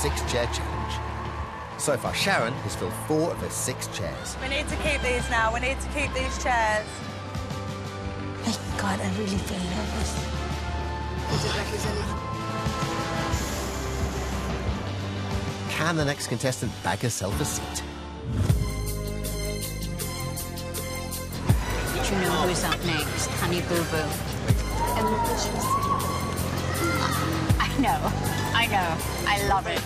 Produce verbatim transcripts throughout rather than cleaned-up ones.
six-chair challenge. So far, Sharon has filled four of her six chairs. We need to keep these now. We need to keep these chairs. Oh, God, I really feel nervous. Does it represent... Can the next contestant bag herself a seat? Do you know who's up next? Honey Boo Boo. I know, I know, I love it.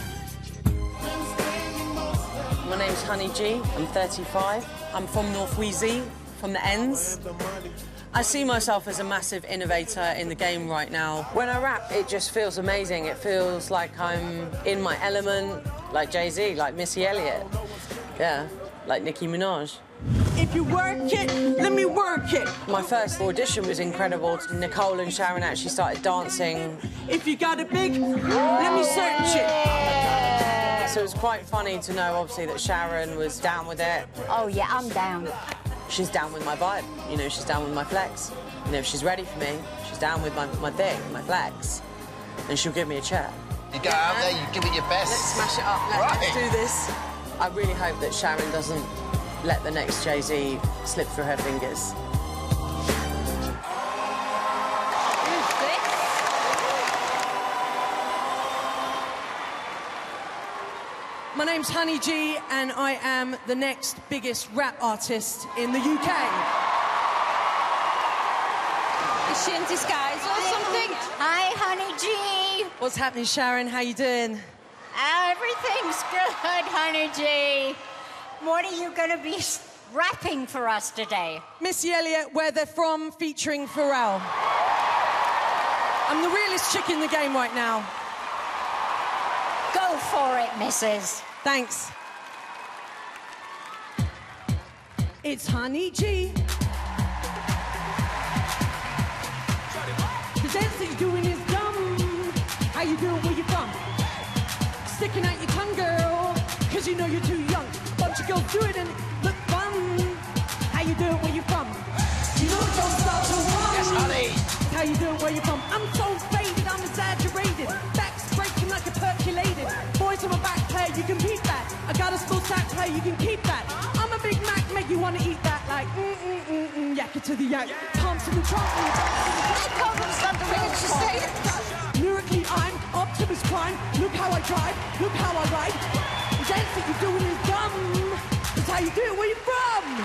My name's Honey G, I'm thirty-five. I'm from North Wheezy, from the ends. I see myself as a massive innovator in the game right now. When I rap, it just feels amazing. It feels like I'm in my element, like Jay-Z, like Missy Elliott. Yeah, like Nicki Minaj. If you work it, let me work it. My first audition was incredible. Nicole and Sharon actually started dancing. If you got it big, let me search it. So it was quite funny to know, obviously, that Sharon was down with it. Oh, yeah, I'm down. She's down with my vibe, you know, she's down with my flex. You know, if she's ready for me, she's down with my, my thing, my flex, and she'll give me a chair. You go out there, you give it your best. Let's smash it up, let's, right. let's do this. I really hope that Sharon doesn't let the next Jay-Z slip through her fingers. My name's Honey G, and I am the next biggest rap artist in the U K. Is she in disguise or something? Hi, Honey G. What's happening, Sharon? How you doing? Everything's good, Honey G. What are you going to be rapping for us today? Missy Elliott, Where They're From, featuring Pharrell. I'm the realest chick in the game right now. Go for it, missus. Thanks. It's Honey G. The dance that you're doing is dumb. How you doing, where you from? Sticking out your tongue, girl, cause you know you're too young. Bunch of girls do it and look fun. How you doing, where you from? You know it don't start to run. Yes, honey. How you doing, where you from? I'm so faded, I'm exaggerated. Back's breaking like a percolated. Boys on my back, play, you can beat that. I got a small sack, play, you can keep that. I'm a Big Mac, make you wanna eat that. Like, mm, mm, mm, mm, yak it to the yak. Pumps in the trunk. I come from something we can just say it. Lyrically, I'm Optimus Prime. Look how I drive, look how I ride. The dance that you're doing is dumb. That's how you do it, where you from?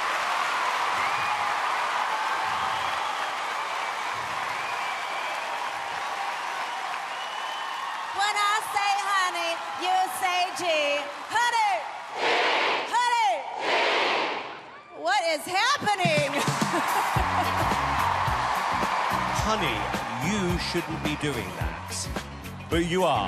When I say honey, you say G. Honey! Honey! What is happening? Honey, you shouldn't be doing that. But you are.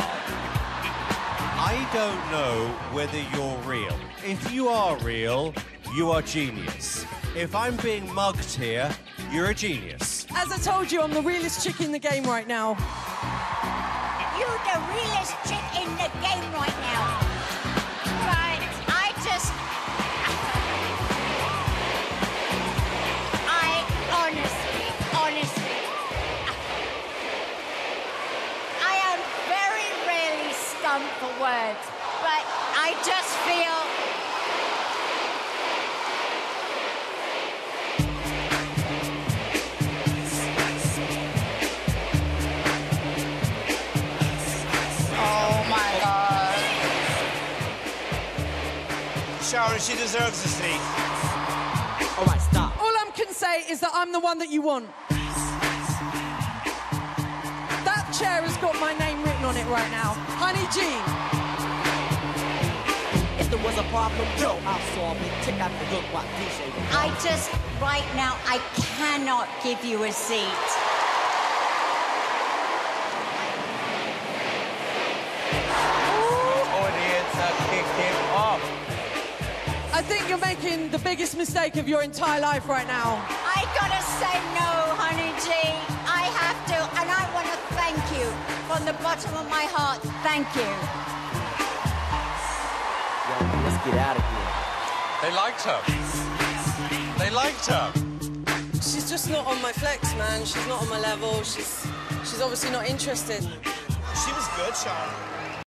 I don't know whether you're real. If you are real, you are genius. If I'm being mugged here, you're a genius. As I told you, I'm the realest chick in the game right now. You're the realest chick in the game right now. But I just... I honestly, honestly... I am very rarely stumped for words, but I just feel... Sharon, she deserves a seat. All right, stop. All I can say is that I'm the one that you want. That chair has got my name written on it right now. Honey G. If there was a problem, yo, I'll solve it. Check out the look what D J. I just, right now, I cannot give you a seat. Audience are kicking off. I think you're making the biggest mistake of your entire life right now. I gotta say no, Honey G. I have to, and I want to thank you from the bottom of my heart. Thank you. Yo, let's get out of here. They liked her. They liked her. She's just not on my flex, man. She's not on my level. She's, she's obviously not interested. She was good, Sharon.